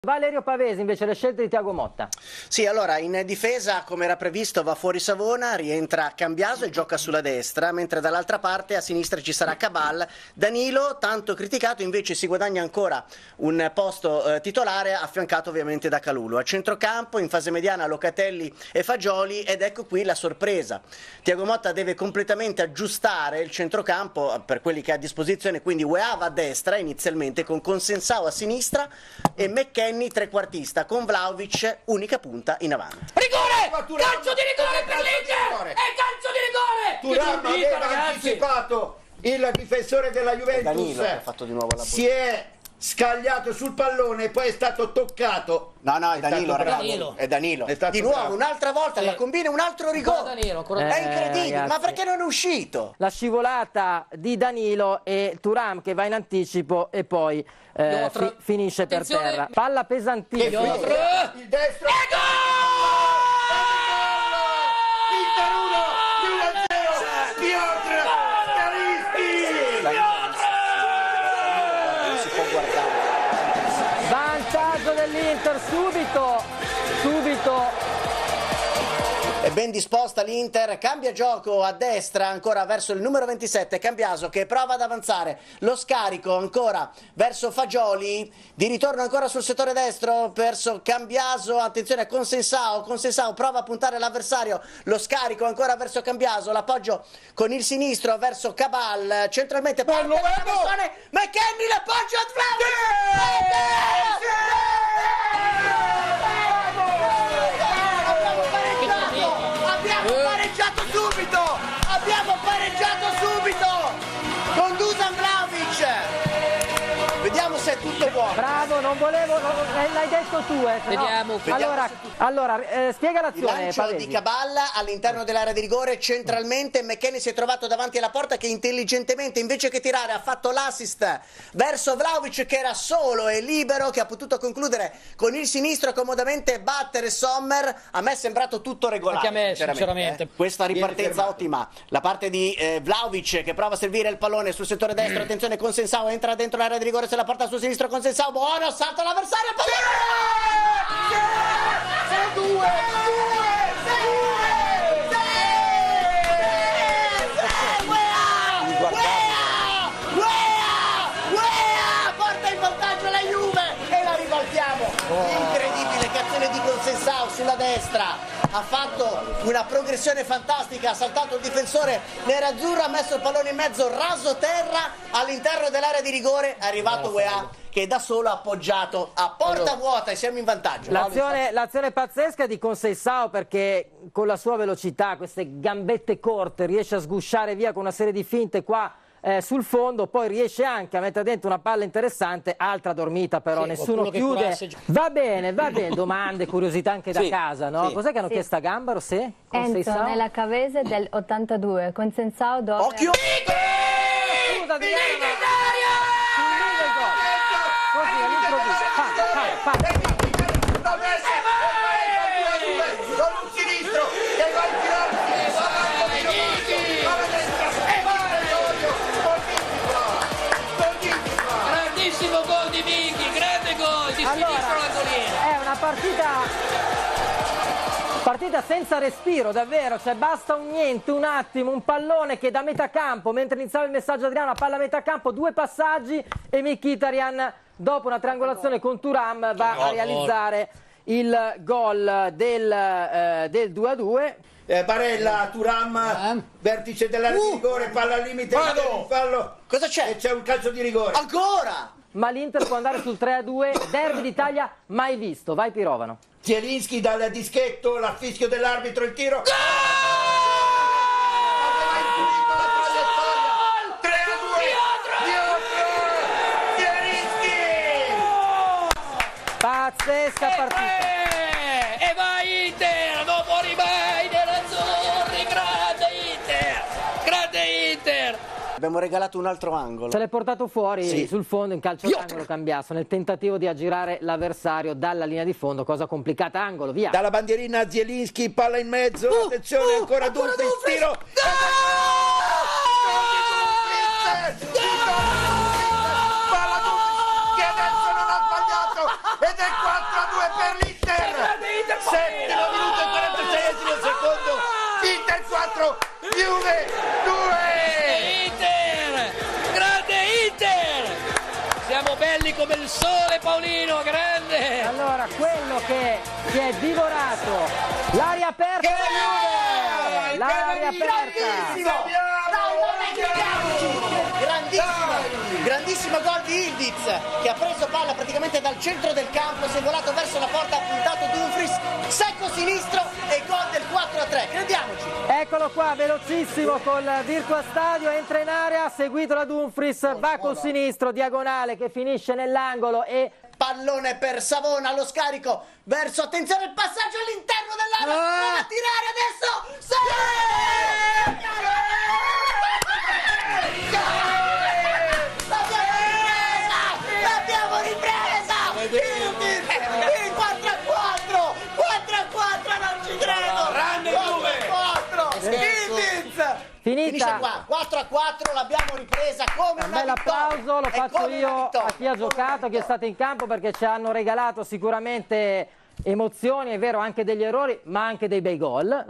Valerio Pavesi invece le scelte di Thiago Motta. Sì, allora in difesa come era previsto va fuori Savona, rientra Cambiaso e gioca sulla destra, mentre dall'altra parte a sinistra ci sarà Cabal. Danilo, tanto criticato, invece si guadagna ancora un posto titolare, affiancato ovviamente da Kalulu. A centrocampo in fase mediana Locatelli e Fagioli, ed ecco qui la sorpresa. Thiago Motta deve completamente aggiustare il centrocampo per quelli che ha a disposizione, quindi UEA va a destra inizialmente con Consensao a sinistra e McKennie trequartista con Vlahovic unica punta in avanti. Rigore! Calcio di rigore per l'Inter! È calcio di rigore! Thuram aveva anticipato il difensore della Juventus, Danilo ha fatto di nuovo la si è scagliato sul pallone e poi è stato toccato. No, è Danilo, ragazzi. Danilo. È Danilo. È stato Di nuovo, bravo. un'altra volta la combina, un altro rigore. È incredibile, ragazzi. ma perché non è uscito? La scivolata di Danilo e Thuram che va in anticipo e poi finisce per terra. Palla pesantissima. Il destro. Inter 1, 1-0. Piotr Scaristi. Non si può guardare. Vantaggio dell'Inter subito. È ben disposta l'Inter, cambia gioco a destra ancora verso il numero 27 Cambiaso che prova ad avanzare, lo scarico ancora verso Fagioli, di ritorno ancora sul settore destro verso Cambiaso, attenzione a Consensao prova a puntare l'avversario, lo scarico ancora verso Cambiaso, l'appoggio con il sinistro verso Cabal, centralmente McKennie, l'appoggio a Abbiamo pareggiato subito con Dusan Vlahovic. Vediamo se è tutto buono. Bravo, non volevo, l'hai detto tu. Vediamo. Allora, spiega l'azione. Il lancio di Cabal all'interno dell'area di rigore centralmente, McKennie si è trovato davanti alla porta che intelligentemente invece che tirare ha fatto l'assist verso Vlahovic che era solo e libero, che ha potuto concludere con il sinistro comodamente, battere Sommer. A me è sembrato tutto regolare. Anche a me, sinceramente. Questa ripartenza ottima, la parte di Vlahovic che prova a servire il pallone sul settore destro, attenzione Consensao, entra dentro l'area di rigore, se la porta sul sinistro Consensao, buono, salta l'avversario, porta in vantaggio la Juve e la ribaltiamo. Incredibile, che azione di Consensao sulla destra, ha fatto una progressione fantastica, ha saltato il difensore nerazzurro, ha messo il pallone in mezzo, raso terra all'interno dell'area di rigore, è arrivato UEA che da solo ha appoggiato a porta vuota e siamo in vantaggio. L'azione pazzesca di Consensao, perché con la sua velocità, queste gambette corte, riesce a sgusciare via con una serie di finte qua sul fondo, poi riesce anche a mettere dentro una palla interessante, altra dormita però, nessuno chiude. Va bene, domande, curiosità anche da casa, no? Sì. Cos'è che hanno chiesto a Gambaro? Enzo, Consensao? nella Cavese del 82, Consensao dove... Occhio! Scusa, così all'improvviso. Con un sinistro che va in Grandissimo gol di Minghi, grande gol di sinistro l'angoliere. È una partita senza respiro, davvero, cioè basta un attimo, un pallone che da metà campo, mentre iniziava il messaggio Adriano, la palla a metà campo, 2 passaggi e Mkhitaryan, dopo una triangolazione con Thuram, va a realizzare il gol del 2-2. Barella, Thuram, vertice dell'area di rigore, palla al limite, fallo. Cosa c'è? E c'è un calcio di rigore. Ancora! Ma l'Inter può andare sul 3-2, derby d'Italia mai visto, vai Pirovano. Zielinski dal dischetto, l'affischio dell'arbitro, il tiro. Pazzesca partita. E vai Inter, non muori mai nell'azzurri, grande Inter. Abbiamo regalato un altro angolo. Se l'è portato fuori Sì. sul fondo in calcio d'angolo Cambiaso nel tentativo di aggirare l'avversario dalla linea di fondo, cosa complicata, angolo, via. Dalla bandierina Zielinski, palla in mezzo, attenzione ancora Dumfries, tiro. Palla Dumfries che adesso non ha sbagliato ed è qua 4, Juve 2. Inter! Grande Inter! Siamo belli come il sole, Paolino, grande! Allora, quello che si è divorato, l'aria aperta della Juve! L'aria aperta! Grandissimo gol di Ildiz, che ha preso palla praticamente dal centro del campo, si è volato verso la porta, ha puntato Dumfries, secco sinistro e gol del 4-3, crediamoci. Eccolo qua, velocissimo col Virtua Stadio, entra in area, seguito da Dumfries, va col sinistro, diagonale che finisce nell'angolo e... Pallone per Savona, lo scarico verso, attenzione, il passaggio all'interno dell'area, prova a tirare adesso, l'abbiamo ripresa, il 4-4, 4-4, non ci credo, Grande Juve! 4-4, Ildiz! Finisce qua, 4-4, l'abbiamo ripresa come Un una bel vittoria. applauso, lo È faccio come io una vittoria, a chi ha giocato, chi è stato in campo, perché ci hanno regalato sicuramente emozioni, è vero, anche degli errori, ma anche dei bei gol.